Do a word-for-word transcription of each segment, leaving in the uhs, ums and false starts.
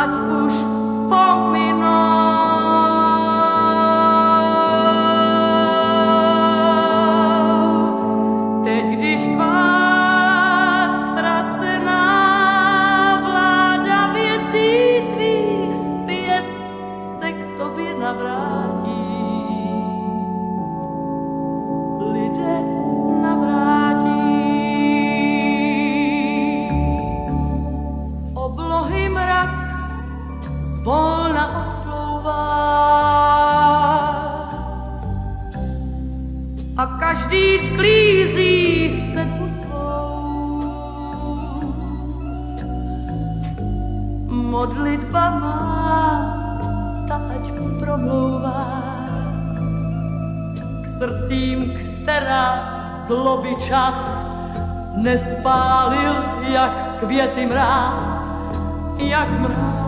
ať už pominou. Teď, když tvá ztracená vláda věcí tvých zpět se k tobě navrátí, lidé navrátí. Z oblohy mrak zvolna odplouvá a každý sklízí sedbu svou. Modlitba má, ta ať promlouvá k srdcím, která zloby čas nespálil, jak květy mráz, jak mráz.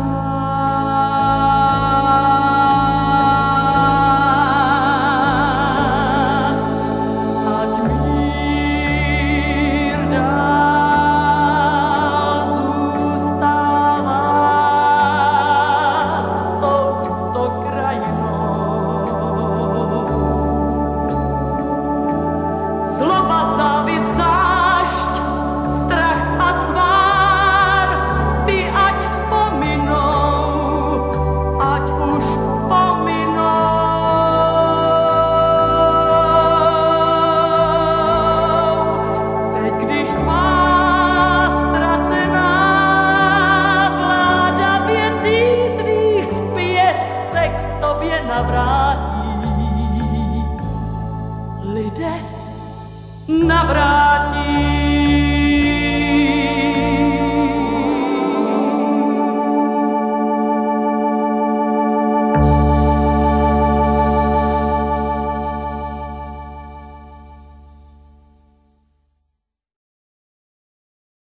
Navrátí, lidé navrátí.